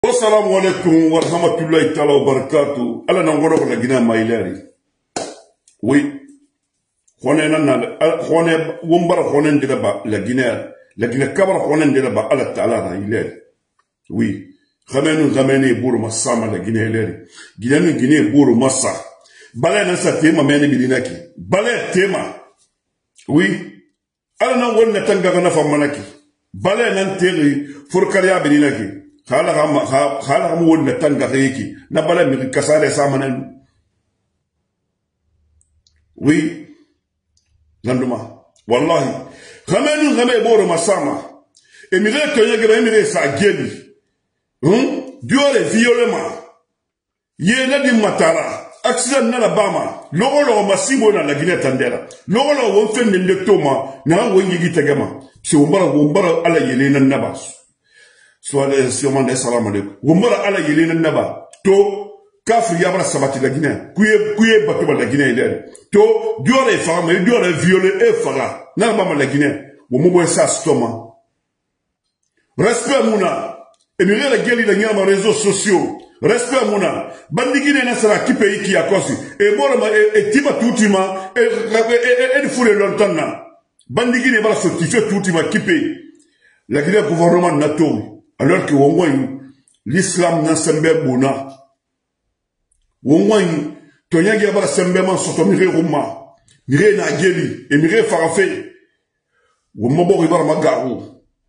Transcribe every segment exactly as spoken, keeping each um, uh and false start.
Assalamu alaikum wa rahmatullahi ta'ala wa barakatuh. Ala na ngoro la Guinée maïleri. Oui. Khone na na khone wombara khone ndela ba la Guinée. La Guinée kabara khone ndela ba ala ta'ala na ileri. Oui. Khamenu khamene buru masama la Guinée ileri. Guinée Guinée buru massa. Bale na sa tema mene bilinaki. Bale tema. Oui. Ala na wonna tanga na famanaki. Bale na teri furkariya bilinaki. Khala kama khala kama wonna tanga reki na bala mi kasale samanen. Oui. Nanduma. Wallahi. Khamenu khame boro masama. Emire tonye gebe emire sa geli. Hum? Diore violemment. Yena di matara. Accident na la bama. Logo logo masibo na la Guinée tandera. Logo logo wonfen nende toma na wongi gitagama. Si wombara wombara ala yele na nabas. Soit sûrement des salam alaikum. Wombara ala yele naba. To kafri yabra sabati la Guinée. Kuye kuye batuba la Guinée ile. To diore fama, diore violé e fara. Na bama la Guinée. Womobo sa stoma. Respect muna. Emire la gueule la nyama réseaux sociaux. Respect muna. Bandi Guinée na sera qui pays qui a kosi. E boroma e tiba toutima e e e foule longtemps na. Bandi Guinée va certifier toutima qui pays. La Guinée gouvernement natori. Alors que l'islam n'a sembe bona. Wongwani, Tonyagi abara sembe man soto mire ruma. Mire na geli, et mire farafe. Womobo ribar magaru.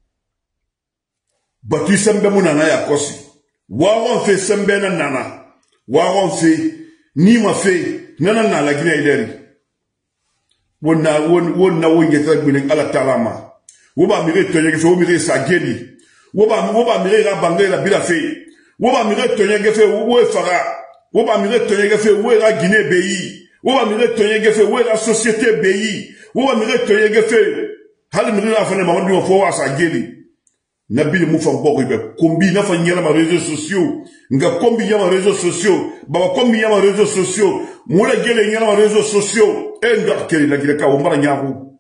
Batu sembe muna na ya kosi. Wawan fe sembe na nana. Wawan fe, ni ma fe, nana na la Guinée ileri. Wonna, wonna wongeta gwene ala talama. Woba mire Tonyagi fe, mire sa geli. Woba woba mire la bangé la bila fe. Woba mire Tonyagi fe wo fara. Woba mire Tonyagi fe wo la Guinée pays. Woba mire Tonyagi fe wo la société pays. Woba mire Tonyagi fe hal mire la fane ma wandi fo wa sa geli. Nabil mu fa bokk be kombi na fa nyela ma réseaux sociaux. Nga kombi ya ma réseaux sociaux. Baba kombi ya ma réseaux sociaux. Mo la gele nyela ma réseaux sociaux. E nga kele la gele ka wo mara nyaaku.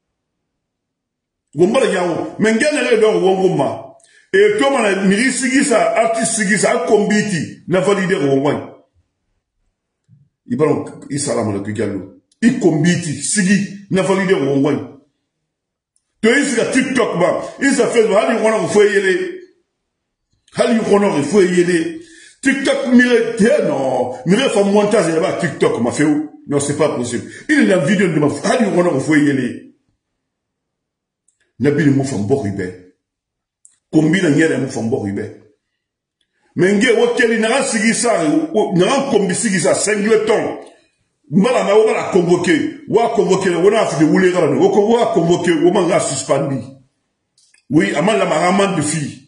Wo mara nyaaku. Mengene le do wo ngoma. Et comme on a miri sigisa, artiste sigisa, kombiti, na validé rongwany. Il parle, il salam le kigalo. Il kombiti, sigi, na validé rongwany. To il s'est TikTok ba, il s'est fait, hali yukona kufweyele. Hali yukona kufweyele. TikTok mire, non, mire fa montage là-bas TikTok ma fait où? Non, c'est pas possible. Il y a une vidéo de ma, hali yukona kufweyele. Nabil mo fa mbokhibe. Kombi na nyere mu fambo ribe. Menge woteli na sigisa na kombi sigisa singleton. Mbala na wala convoqué, wa convoqué wona afi de wule gara no ko wa convoqué wo manga suspendi. Oui, amala maraman de fille.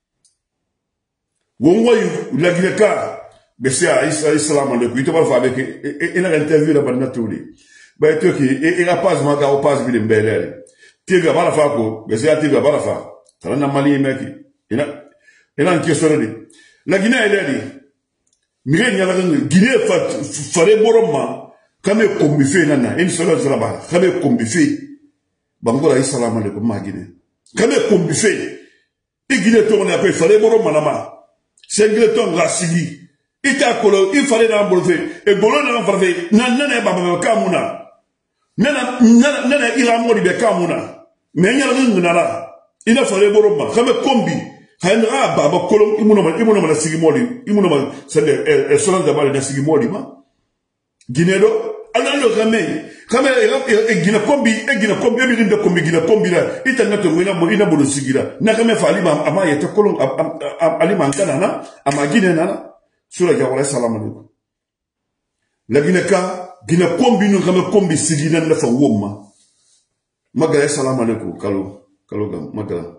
Wo ngoy la Guinée besia islam alaikum. Il te va faire avec et la interview la bana tuli. Ba to ki et la page maga o page bi de mbelele. Tiga bala fa ko, besia tiga bala fa. Ça n'a pas meki. Il a, il a une question de. La Guinée, elle a dit, Mire n'y a rien. Guinée, fallait boroma, comme un combiffé, nana, une seule chose là-bas, comme un combiffé. Bangola, il salam alaikum, ma Guinée. Comme un combiffé. Et Guinée, tourne après, fallait boroma, nama. Singleton, la sigi. Il t'a collé, il fallait l'embrouiller. Et bolon l'embrouiller. Nana, baba, kamuna. Nana, nana, il a mori de kamuna. Mais il n'y a rien de nana. Il a fallu boroma, comme combi, Henra Baba Colom, Immunoma, Immunoma Sigimoli, Immunoma, c'est le solan de Bali de Sigimoli, Guinédo, alors le ramé, comme et Guinea combi, et Guinea combi, et de combi, Guinea combi, il t'a not wina Molina Bolo Sigira, Nakame Falima, Amaya Colom, Alimantanana, Amaginana, sur la Gawala Salam. La Guinea, Guinea combi, nous comme combi Sigina de Fawoma. Magaya Salam alaikum, Kalo. Kaloga magala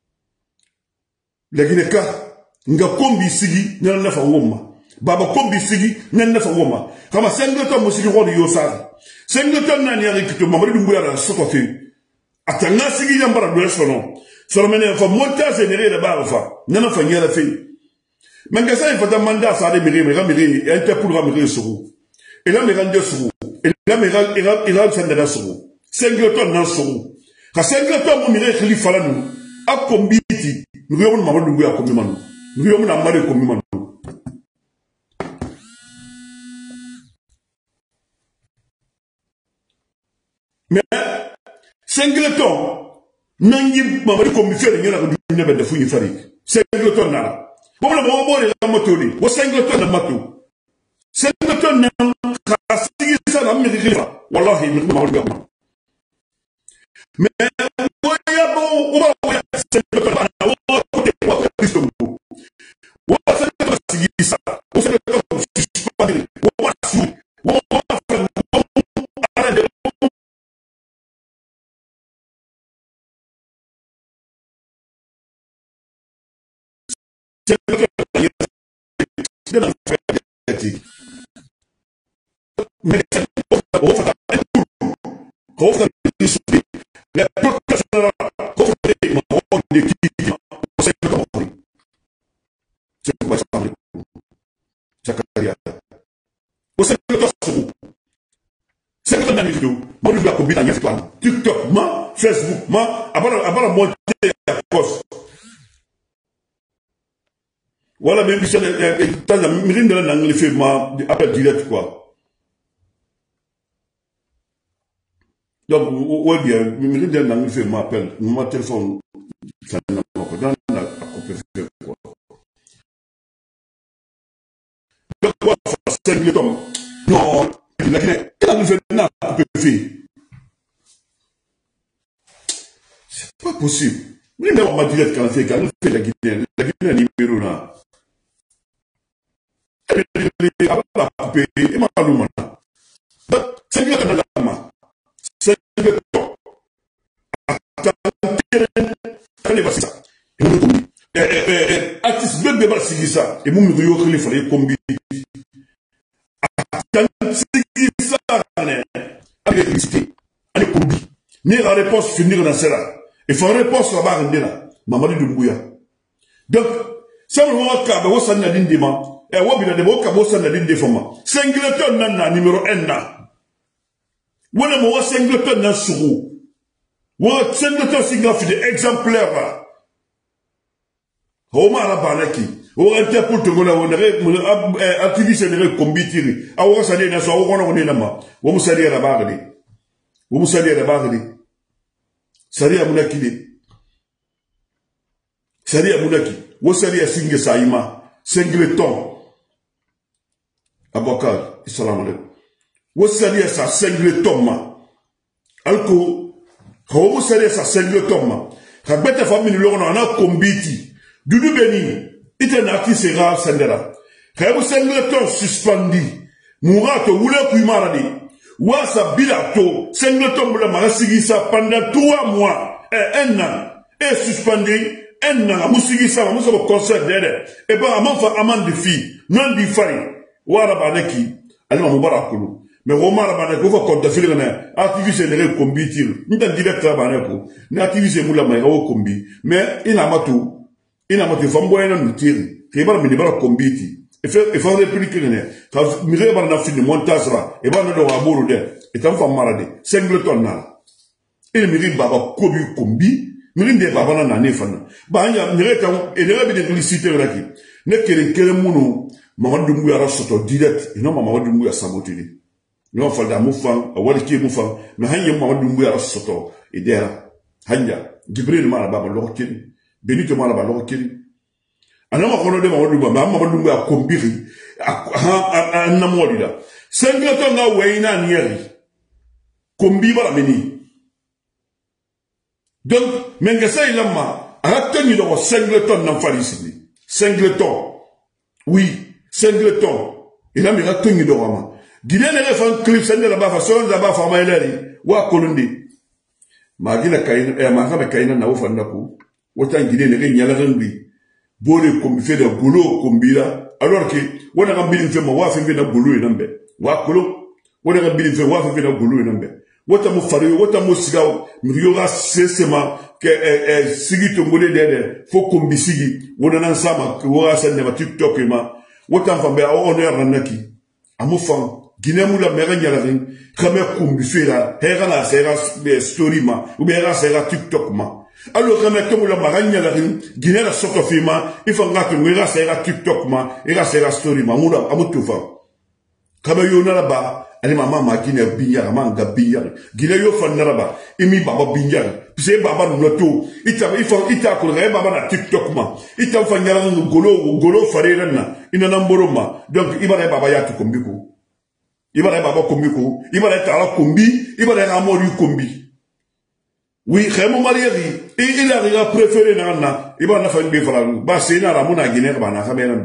la Guinée ka nga kombi sigi na nafa woma baba kombi sigi na nafa woma kama sengleton musigi rodi yosari sengleton na ni arikito mamadi dumbuya la soko fe atanga sigi yambara do sono solo mene fa montage généré de barfa nana fa nyala fe manga sa fa manda sa de miri miri miri ente pour miri suru et là me rende suru et là me rende il a sendera suru sengleton na suru ka sengleton mo mire khalifa la nu a kombiti nous voyons maman nous voyons comme maman Rio muna mari ko mi manu. Mais singleton nangi mamari ko mi fere ngena ko dunya be defu ni fari. Singleton na. Bo la bo bo la motoni. Wo singleton na matu. Singleton na khasigi sa na mi khifa. Wallahi mi ma wala ko. Mais wo ya bo wo ba singleton na wo ko te ko Kristo. Wo singleton sigi sa. Wo singleton suspendre. Wo wa su. Wo TikTok, ma, Facebook, ma, abara monter à cause. Voilà, même si t'as la mine de l'anglais fait ma appel direct quoi. Donc, ouais bien, mine de l'anglais fait ma appel, mon téléphone, ça n'a pas dans la compétition quoi. Donc, quoi, c'est le temps. Non, il a fait n'a pas fait. C'est pas possible. Mine de ma direct quand c'est quand on fait la Guinée, la Guinée numéro là. Artiste bébé va signer ça et mon milieu il fallait combiner ça avec l'électricité avec combi mais la réponse finir dans cela et faut réponse là-bas là Mamadi Doumbouya donc ça me voit qu'à vous ça n'a d'indément et wabina de boka bosa na dinde foma singleton na numéro un na wala mo singleton na suru wa singleton singa fi de exemplaire ho mara banaki o interpol to ngona wona re activiste ne kombitiri awa sa de na so wona wona na ma wo musali ra bagadi wo musali ra bagadi sari amunaki de sari amunaki wo sari singe saima singleton Abokar, salam alaikum. Vous savez ça, singleton ma. Alko, vous savez ça, singleton ma. Kabete famille l'on a combiti. Dudu Beni, il est un artiste rare, sendera. Vous singleton suspendi. Mourato, vous l'avez pu maradi. Wasa bilato, singleton moula marassigisa pendant trois mois et un an. Et suspendi, un an, mousigisa, moussa au concert d'aide. Et ben, amant fa amant de fille, non di fari. Wara baneki alima mubarakulu mais womara baneki ko ko dafile na activiste ne combitir nta direct baneko na activiste mula mai o combi mais ina matu ina matu fambo ina nutiri ke bar mi bara combiti e fa e fa réplique ne fa mi re bar na fin montage ra e ba no do aburu de e tam fa marade singleton na il mi ri baba kobi combi mi ri de baba na ne fana ba nya mi re tam e de bi de publicité ra ki ne kere kere munu Maman Doumbouya rasoto direct, et non Maman Doumbouya sabotini. Non, falda moufang, a waliki moufang, mais hanya Maman Doumbouya rasoto, et dera, hanya, Gibril malaba l'orkini, Benito malaba l'orkini. Anama kono de Maman Doumbouya, mais Maman Doumbouya kombiri, a namolida. Singleton na weina nieri, kombi bala meni. Donc, mengesa ilama, a la tenue de Singleton n'en falicini. Singleton, oui. Singleton, il a mis la tenue de Rama. Guinée n'est pas un clip, c'est de la baffa, c'est de la baffa, mais elle est, ou à Colombie. Magina Kaina, et ma femme Kaina n'a pas de coup. Autant Guinée n'est rien, la rendi. Bolé comme fait de boulot, comme bila. Alors que, on a rempli une femme, on a fait de boulot et n'ambe. Ou à Colo, on a rempli une femme, on a fait de boulot et n'ambe. What a mo fari, what a mo sigao, Muriora sesema, que Sigi to mole de, faut comme bisigi, on a ensemble, que on a send ma TikTok et ma. Wotan fa be o honneur nanaki amufan Guinée mula mera nyalarin kame kumbi fera hera na sera story ma ou bien hera sera TikTok ma alors que mais comme la maranya la Guinée la soto fima il faut ngatu ngira sera TikTok ma ira sera story ma mura amutufa kama yona la ba ali mama ma Guinée biya manga biya Guinée yo fa naraba imi baba biya pise baba no to ita il faut ita ko re baba na TikTok ma ita fa nyara ngolo ngolo farera na ina namboro ma donc ibara baba ya to kombiko ibara baba kombiko ibara ta kombi ibara amori kombi. Oui, Raymond Marieri, et il a préféré Nana, il va en faire une bifrague. Bah, c'est une Ramona Guinée, Bana Haménambe.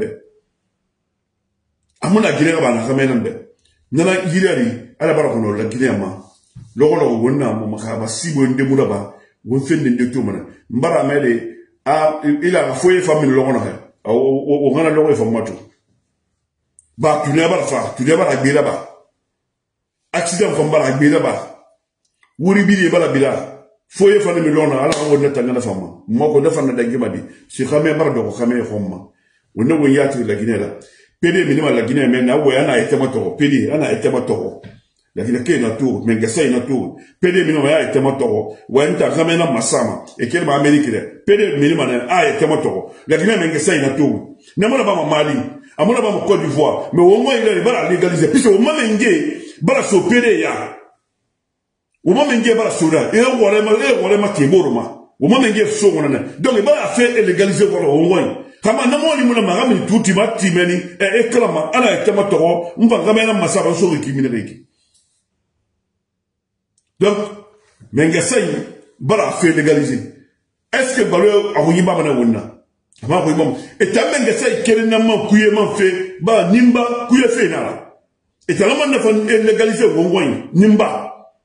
Amona Guinée, Bana Haménambe. Nana Guinée, à la Barakono, la Guinée, Loro, Wona, Mama, Sibo, Ndemuraba, Wonfen de Tumana. Mbara Mele, il a fouillé famille Lorona, au Rana Loré Formato. Bah, tu n'as pas fait, tu n'as pas la Bilaba. Accident from Bara Bilaba. Wuribi Balabila. Foye fane milona ala ko neta ngana fama moko defa na dangi madi si xame bar do ko xame xomma wona won yati la Guinée la pede minima la Guinée mais na wo ana etema to pede ana etema to la Guinée ke na tour mais ngasa ina tour pede minima ya etema to wanta xame na masama e kelma Amérique de pede minima na a etema to la Guinée mais ngasa ina tour na mona ba Mali amona ba Côte d'Ivoire mais au moins il est bara légaliser puisque au moment ngé bara so pede ya au moment où il y a soda, il y a un téboroma. Au moment où il y a soda, donc il va faire légaliser au moins. Kama namo ni muna magami tuti mati meni e eklama ala ekama toro mba gamena masaba so rikimineki. Donc mengasay bara fait légaliser. Est-ce que balo awuyiba bana wonna? Ama ko ibam et tambe ngasay kelena man kuyema fait ba nimba kuye fait na. Et talama na fa légaliser au moins nimba.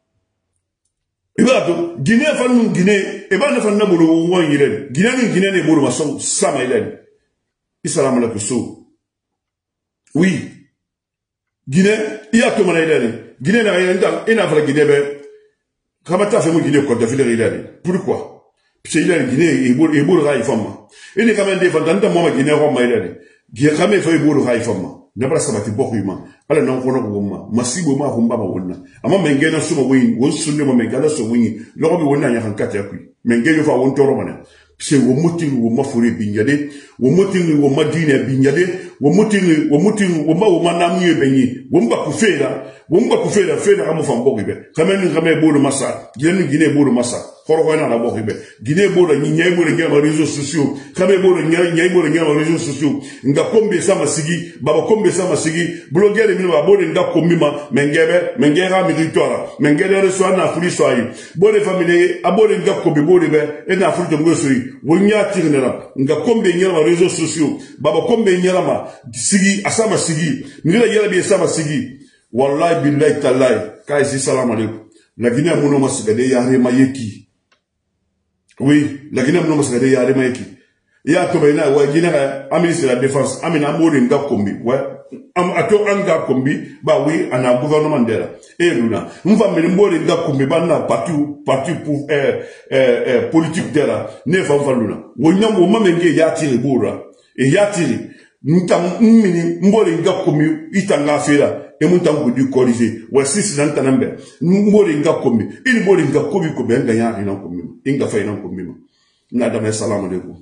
Ibado Guinée fa nu Guinée e ba na fa na bolo won yire Guinée ni Guinée ne bolo maso sama ile Islam la so oui Guinée il a to mana ile Guinée na ile ndan ina fa Guinée be kamata fa mu Guinée ko da fi ile pourquoi parce qu'il a Guinée e bolo e bolo ra ifama ene kamande fa danta mo ma Guinée ko ma ile Guinée kamé fa e bolo ra ifama Nebra sabati bokuma ala na nkono ngoma masibo ma humba ma wonna ama mengena suma win won sunne mo mengala so win logo bi wonna nyakan kata yakui mengeyo fa won toro mana se wo mutin wo mafure binyade wo mutin wo madina binyade wo mutin wo mutin wo ma wo manamye benyi wo mba kufera wo mba kufera fera amu fa mbogibe kamen ngame bolo masa gine gine bolo masa koro ko na la bogibe gine bolo nyi nyay bolo ngama réseaux sociaux kame bolo nyay nyay bolo ngama réseaux sociaux nga kombe sama sigi baba kombe sama sigi blogueur mi ba bolo nga komima mengebe mengera mi victoire mengere reso na fuli soyi bolo famille abolo nga kombe bolo be e na fuli to ngosoyi wonya tirnera nga kombe nyama réseaux sociaux baba kombe nyama sigi asama sigi ngila yela bi sama sigi wallahi billahi tallahi kai si salam alaikum la Guinée mono masgade yare mayeki oui la Guinée mono masgade yare mayeki ya to bayna wa Guinée a ministre de la défense amina amori nga kombi wa am ato anga kombi ba oui ana gouvernement dela e luna mva mbori nga kombi ba na parti parti pour euh euh politique dela ne fa fa luna wonya mo mamenge ya tiri bura e ya tiri ntam mini mbori nga kombi itanga fera e muntam ko di corriger wa six nan tanambe mbori nga kombi ini mbori nga kobi ko be nga ya ina kombi inga fa ina kombi na dama salamu alaikum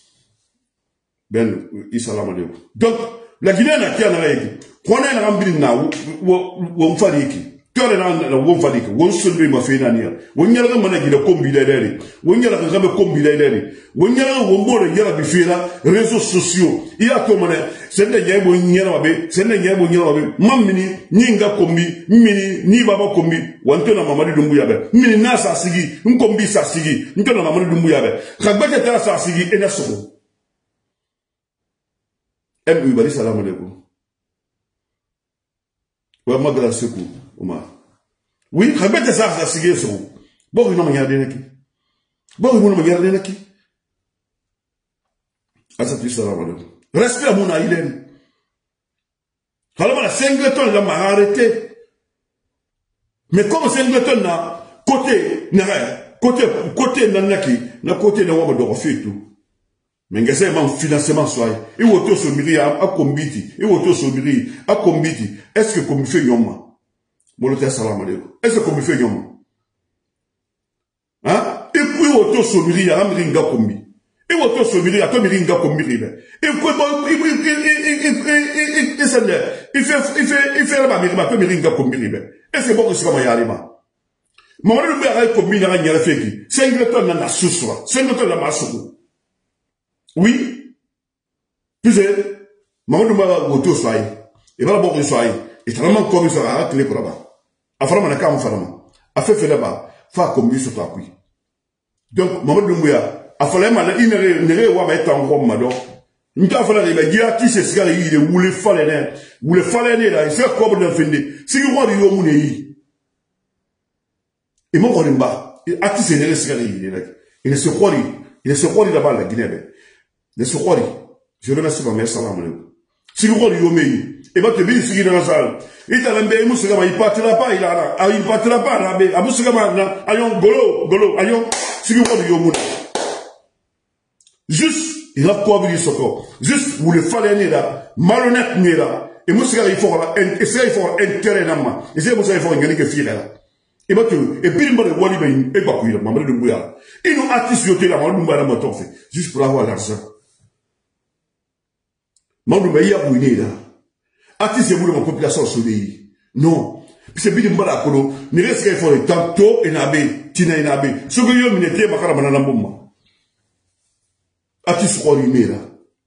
ben isalam alaikum donc la Guinée na kia na yeki kona na ngambiri na wo mfariki tore na wo mfariki wo sulbi ma fina niya wo nyala ga mana gida kombi la dere wo nyala ga ga kombi la dere wo nyala wo mbore yala bi fira réseaux sociaux iya to mana sende nyay bo nyala be sende nyay bo nyala be mamini nyinga kombi mini ni baba kombi wanto na mamadi dumbu yabe mini na sa sigi nkombi sa sigi nto na mamadi dumbu yabe kagbete ta sa sigi ena soko M U bari salam alaikum. Wa magala seku Omar. Oui, rabete ça ça sigé so. Bon non ma yade neki. Bon non ma yade neki. Asati salam alaikum. Respect mon aïden. Alors la Singleton la m'a arrêté. Mais comme Singleton na côté na côté côté nanaki, na côté na wa do fait tout. Mais ngese man financement soy e woto so miri a kombiti e woto so miri a kombiti est-ce que comme fait yoma molote salam alaikum est-ce que comme fait yoma hein et puis woto somiri ya amiri nga kombi e woto somiri ya to miri nga kombi ribe e ko bo e e e sende il fait il fait il fait la miri ma to miri nga kombi ribe e c'est bon que c'est comme ya rima Mamadou Doumbouya a kombi na nyala feki singleton na na suswa singleton na masuku oui tu sais Mamadou Doumbouya woto swai e bala bon que swai e tellement comme ça a clé pour là-bas a fara na kam fara a fait fait là-bas fa kombi so ta kui donc Mamadou Doumbouya a fallu mal il ne ne wa mettre en gros mado nta fala le dia ti se sigara yi de wule fale ne wule fale ne la c'est comme de finde si ko ri yo mu ne yi et mon rimba ati se ne sigara yi de il ne se croit il ne se croit là-bas la Guinée ne se croit je remercie ma mère salam alaikum si ko ri yo me yi et ba te bi si dans la salle il t'a l'embé mu se il partira pas il a il partira pas là be abu se na ayon golo golo ayon si ko ri yo mu juste il a quoi dire ce corps juste vous le fallait là malhonnête n'est là et moi c'est il faut et c'est il faut intérêt dans moi et c'est pour ça il faut gagner que fier là et bah et puis il m'a dit wali ben et pas couille Mamadou Doumbouya ils nous artistes yoté là Mamadou Doumbouya moto fait juste pour avoir l'argent Mamadou Doumbouya bouiné là artiste vous de population soleil non c'est bien mbara kolo ni reste qu'il faut tantôt et nabe tina nabe ce que yo minete makara banana bomba Ati Soukorimé là.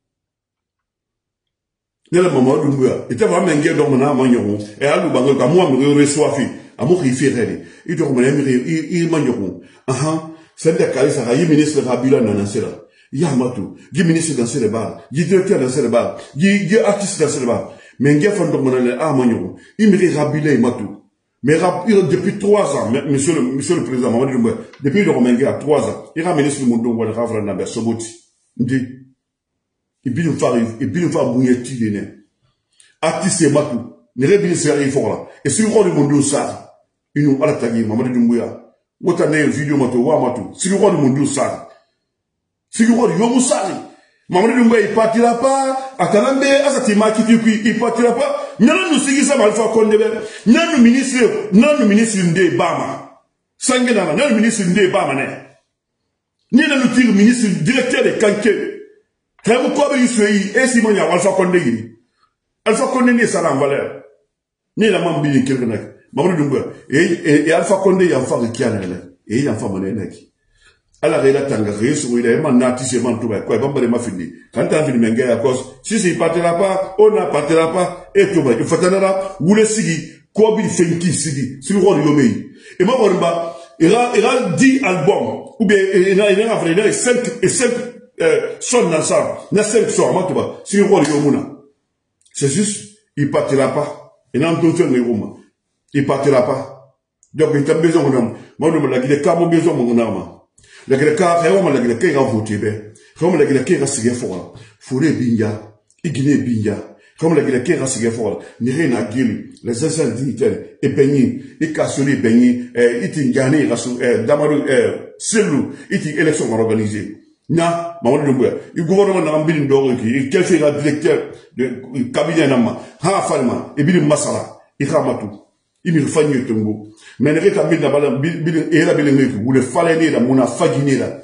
Nela Mamadou Doumbouya. Et t'as vraiment un gars dans mon âme, et à l'oubango, à moi, me reçoit, à moi, il fait rêver. Il doit me dire, il m'en ah, c'est de Kalis, il ministre Rabila dans la il y a Matou, il ministre dans ce bar, il directeur dans ce bar, il artiste dans ce bar. Mais un gars fond dans mon âme, il me dit Rabila et Matou. Mais depuis trois ans, monsieur le, monsieur le président Mamadou Doumbouya, depuis le Romain à trois ans, il a ministre du monde, on va le rafler dans la Soboti. Et puis nous faire et puis nous faire bouillir tout les nez. Artiste Matou, ne rébine c'est il faut là. Et si on le monde ça, il nous a attaqué Mamadou Doumbouya. Ou t'as une vidéo Matou, wa Matou. Si le roi du monde ça, si le roi du monde ça, Mamadou Doumbouya il partira pas. Atalambe, asati maki tu il partira pas. N'allons nous signer ça mal fois qu'on devait. N'allons nous ministre, n'allons nous ministre de Bama. Sangena, n'allons ministre de Bama né. Ni na nous ministre directeur de Kanké. Quand vous avez eu et si mon ya Alpha Condé. Alpha Condé n'est ça en valeur. Ni la maman bini quelqu'un. Mamadou Doumbouya. Et Alpha Condé y a un femme qui a l'air. Et il y a un femme en l'air. Elle a réglé tanga réussi il a un nati c'est man tout quoi. Pas de ma fini. Quand t'as fini menga à cause. Si c'est partira pas, on n'a partira pas. Et tout va. Il faut t'en vous le sigi. Quoi bil fenki sigi. Si le roi de Yomei. Et moi on il a, il a dix albums, ou bien il a, il a, il a cinq, et cinq, euh, sons dans ça, il a cinq sons, moi, tu vois, c'est le roi de Yomuna. C'est juste, il partira pas. Il a entendu le Yomuna. Il partira pas. Donc, il a besoin de nous. Moi, je me l'ai dit, il a besoin de nous. Il a dit, il a dit, il a voté, il a dit, il a signé fort. Fouré Binga, Igné Binga. Comme la guerre qui est assez fort, ni rien à guérir, les anciens dignitaires, et peigni, et cassoli, peigni, et il gagné, et d'amaru, et celou, et il élection organisée. Na, Mamadou Doumbouya, le gouvernement n'a pas d'or qui, il quel fait le directeur de cabinet nama, ha falma, et bil masala, il ramatu, il me fait mieux tongo. Mais ne rétablit la balle, bil, et la belle mec, vous le fallait là, mon a faginé là.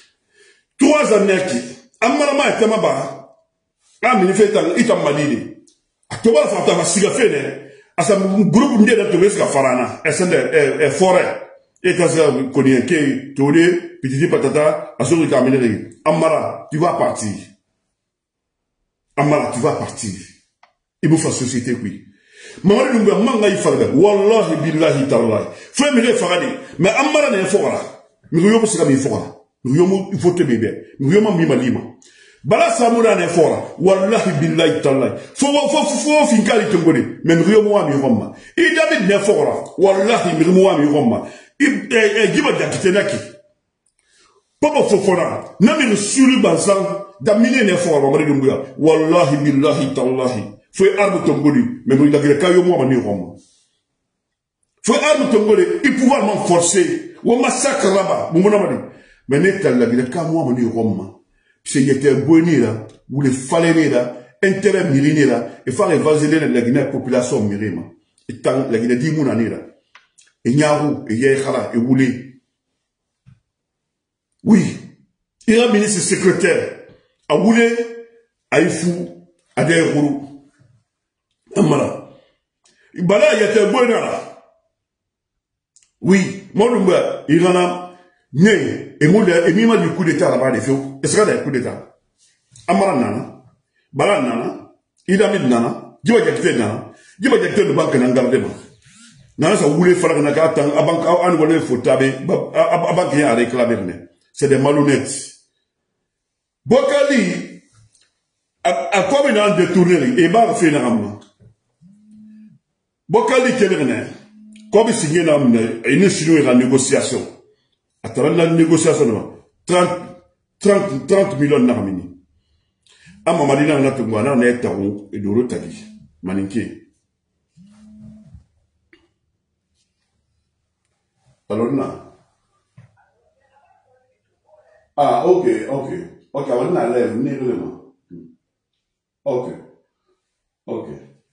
Trois années qui, amalama et tamaba, ah, mais il fait un itam malini. A tout va faire ta siga fene. À ce groupe de la touriste à Farana, et c'est un forêt. Et quand ça connaît qui tourné, petit patata, à ce que tu as mené. Amara, tu vas partir. Amara, tu vas partir. Il vous fait société, oui. Mamadou Doumbouya, manga y farga. Wallahi billahi tallahi. Frère, mais les faradi. Mais Amara n'est fora. Mais vous avez mis fora. Vous il faut te bébé. Vous avez mis ma lima. Bala samura ne fora wallahi billahi tallahi fo fo fo finkali tongoni men riyo mo ami romma i David ne fora wallahi mi mo ami romma i e giba dakitenaki papa fo fora na mi sulu bansan da mine ne fora Mamadou Doumbouya wallahi billahi tallahi fo arbu tongoni men riyo dakire kayo mo ami romma fo arbu tongoni i pouvoir m'en forcer wo massacre là-bas mo monamadi men ne talla gire ka mo ami romma. C'est qu'il était bonné là, ou les fallait là, intérêt miriné là, et faire évangéliser la Guinée population mirima. Et tant la Guinée dit mon année là. Et Nyarou, et Yékhala, et Woulé. Oui. Il y a un ministre secrétaire. A voulu, a eu fou, a des roues. Amara. Bala, il y a un bon là. Oui. Moi, il y en a, né, et moi, et mima du coup d'état là-bas, les feux. Est-ce qu'il y a des coups d'état? Amara nana. Bala nana. Il a mis nana. Diba jakite nana. Diba jakite de banque n'engardement. Nana, ça voulait faire un accord, à banque, à un volet, faut taber, à banque, à réclamer. C'est des malhonnêtes. Bokali, à quoi il a détourné, et bah, fait un homme. Bokali, quel est le comme il signe un homme, et il est en négociation. À travers la négociation, trente, trente millions d'armini. À ma madina, on a tout le monde, on est tarot et de rotali. Maninké. Alors, là. Ah, ok, ok. Ok, on a l'air, on est vraiment. Ok. Ok.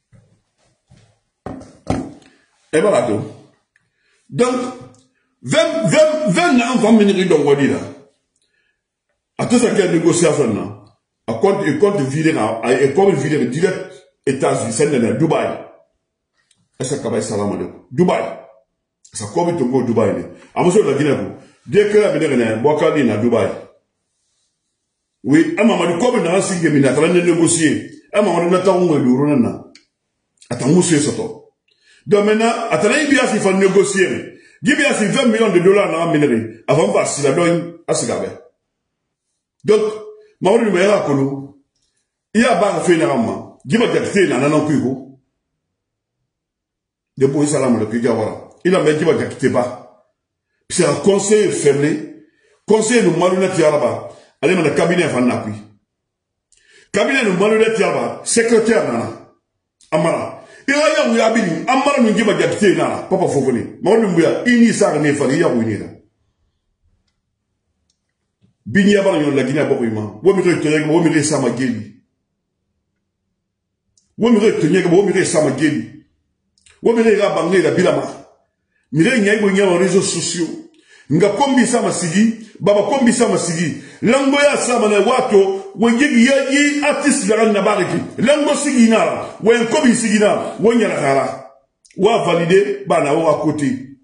Et voilà tout. Donc, vingt, vingt, vingt ans, vingt minutes dans Wadi là. À tout ça qui est négociation là. À compte, et compte vider, et comme vider direct États-Unis, c'est dans Dubaï. Est-ce que Kabaï salam alaikum? Dubaï. Ça comme il tombe au Dubaï. À monsieur la Guinée, dès que la Guinée, Bokali na Dubaï. Oui, à maman, comme il a un signe de minute, on a négocié. À maman, on a tant de l'euro. Attends, monsieur Soto. Donc maintenant, attendez, il y a s'il faut négocier. Il y a si vingt millions de dollars dans la minerie. Avant de passer la donne à ce gars. Donc, maman, il y a un peu. Il y a un bar fait normalement. Il y a un peu dans un peu. De pour salam le Kigawara. Il a même dit qu'il n'y a pas. C'est un conseil faible. Conseil de malhonnête là-bas. Allez, dans le cabinet, il y a un cabinet de malhonnête là-bas. Secrétaire, là. Amara. Il y a un yabini. Amara nous dit qu'il y a un là. Papa, faut venir. Moi, nous disons, il n'y a pas de il y a un là. Bini avant, il y a la Guinée à Borima. Où est-ce que tu es? Où est-ce que tu es? Où est-ce que tu es? Où est-ce que tu es? Wamire ga bangle la bilama mire nyai bo nyawa réseaux sociaux nga kombi sama sigi baba kombi sama sigi lango ya sama na wato wengigi yaji artist la na bariki lango sigi na wen kombi sigi na wonya la kala wa valider bana wa côté.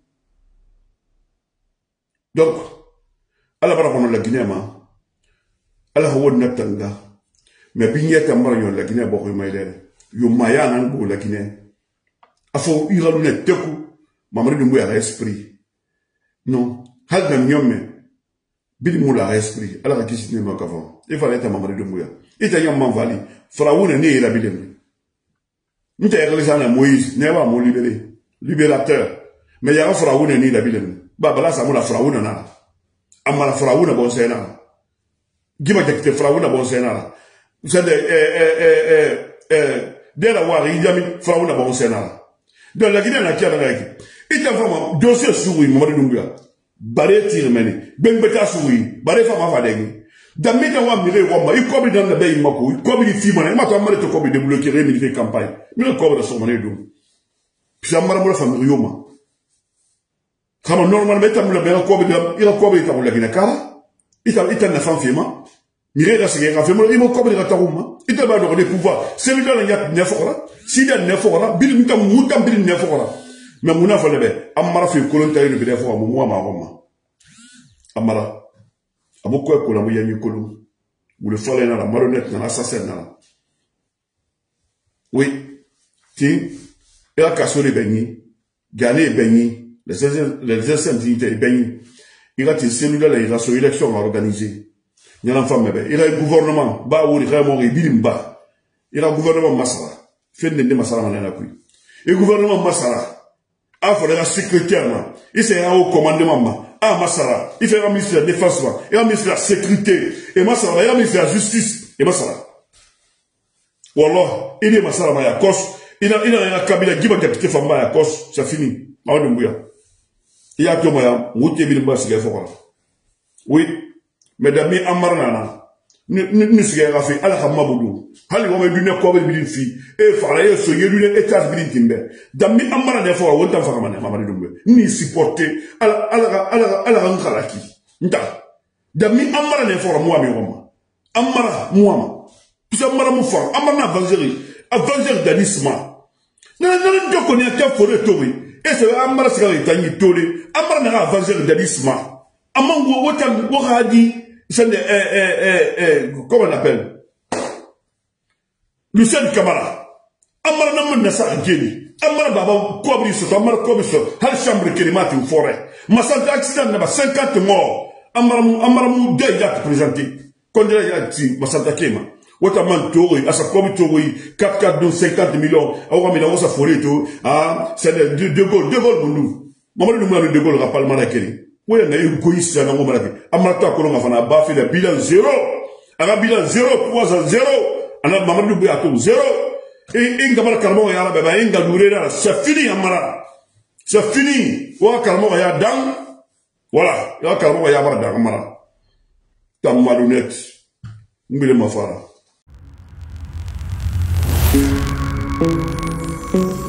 Donc ala bara kono la Guinée ma ala ho wonna tanga mais binyeta mbara yon la Guinée boko maydere yo maya nan go la Guinée. Afo iralune teku mamari dumbu ya esprit non hal na nyome bidi mula esprit ala ka kisi ne makava e fala ta mamari dumbu ya ita yam manvali faraouna ne ila bilem nta ya na Moïse ne ba mo libéré libérateur mais ya faraouna ne ila bilem ba bala sa mo la faraouna na amala faraouna bon sena gima tekte faraouna bon sena c'est de eh eh eh eh de la wari yami faraouna bon sena. Donc la Guinée n'a qu'à la règle. Il y a vraiment dossier souris, Mamadou Doumbouya. Baré tire meni. Ben beta souris. Baré fama fadegi. Dans mes temps, mire wamba. Il comme dans le bain mako. Il comme il filme. Il m'a tout amalé to comme débloquer rémilité campagne. Mais le comme de son monnaie d'où. Puis ça m'a la famille Rioma. Comme normalement, il a bien comme il a comme il a la Guinée cara. Il a il a une femme fima. Mire la c'est un femme. Il m'a comme il a tarouma. Il a pas de pouvoir. C'est le gars il y a neuf fois. Si da nefora bil mutam mutam bil nefora mais muna fa lebe amara fi kolonta yu bi defo mo mo ma ma amara amoko ko la mo yami kolon ou le fallait na la marionnette na assassin na oui ti et a casso les beni gagner beni les les incendies beni il a tes cellules là il a son élection à organiser il y a l'enfant mais il a un gouvernement ba ou il a mo bilimba il a un gouvernement masala fait de masala manana kui et gouvernement masala a fait la secrétaire il s'est au commandement ah masala il fait un ministre de la défense et un ministre de la sécurité et masala et un ministre de la justice et masala wallah il est masala ma yakos il a il a un cabinet qui va capter famba yakos c'est fini ma dumbuya il y a tout moyen muté bi mba sigé fokora oui mesdames mi amarna ni sigé rafi ala hamabudu hali wame dune ko be bidin fi e fara ye so yedu ne etat bidin timbe dammi amara ne fo wonta fa kamane mamari dumbe ni supporter ala ala ala ala ngalaki nta dami amara ne fora moi mi roma amara moi puisque amara mu fort amara na evangile evangile d'anisma na na ndoko ni aka fore tobi et c'est amara sika itangi tole amara na evangile d'anisma amango wota wahadi c'est eh eh eh comment on appelle Lucien Camara amara na mun nasa ngeni amara baba kobri so amara kobri so hal chambre kelimati u forêt masanta accident na ba cinquante morts amara amara mu deux ya présenté quand il a dit masanta kema wata man tori asa kobri tori quatre quatre douze cinquante millions awa mina wosa forêt to ah c'est de de Gaulle de Gaulle nous mamadou nous de Gaulle rappel marakeli ouais na eu goïs na ngomara amara to ko ngafana ba fait le bilan zéro ara bilan zéro trois à zéro ana mamadou bu ato zéro. Et Ingamara Karmo ya baba inga durera c'est fini amara c'est fini wa Karmo ya dang voilà ya Karmo ya bar dang amara tam malhonnête mbile mafara